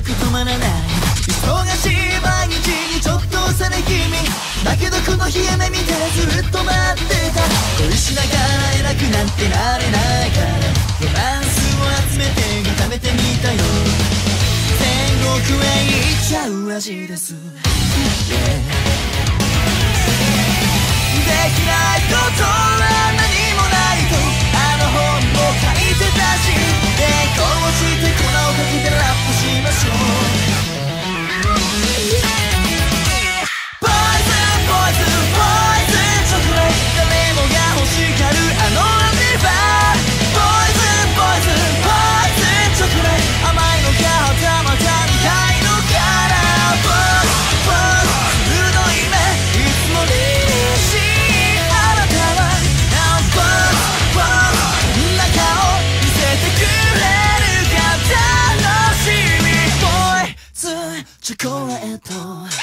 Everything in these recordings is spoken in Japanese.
く止まらない忙しい毎日にちょっと幼い君だけどこの日夢見てずっと待ってた恋しながら偉くなんてなれないからロマンスを集めて食べてみたよ天国へ行っちゃう味です、できないことは何もないとあの本も書いてたし抵抗して粉をかけてラップしましょうポイズンポイズンポイズンチョコレート誰もが欲しがるあのアンディバーポイズンポイズンポイズンチョコレート甘いのかはたまた苦いのかなポイズンポイズンの夢いつもにチョコレート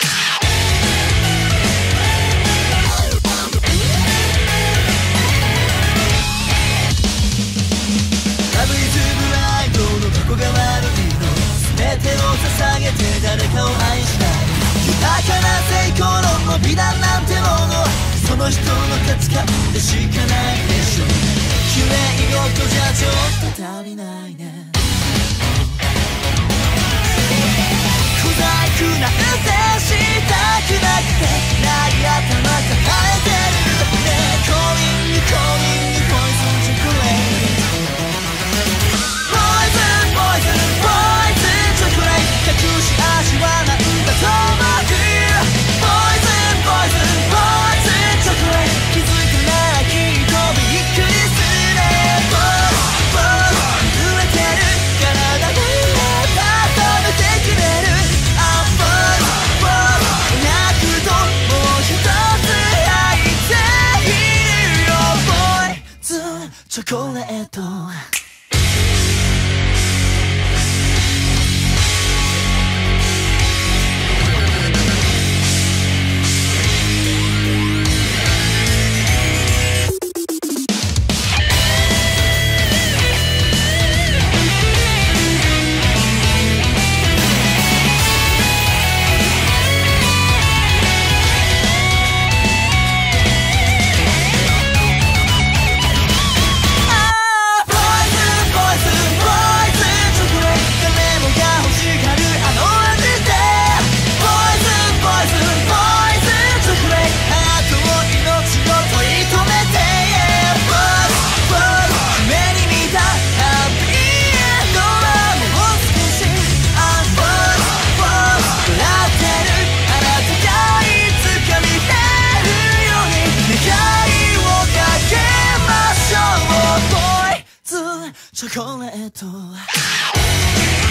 ラブイズブライドのどこが悪いの全てを捧げて誰かを愛したい豊かな成功論の美談なんてものその人の価値観でしかないでしょ綺麗事じゃちょっと足りないねなんてしたくなくてない頭抱えてるねコーミングポイズンチョコレートポイズンポイズンポイズンチョコレート隠し味はなんだと思うポイズンポイズンポイズンチョコレート気づくならきっとびっくりするねポイズン濡れてる体で温めてくれるチョコレートチョコレート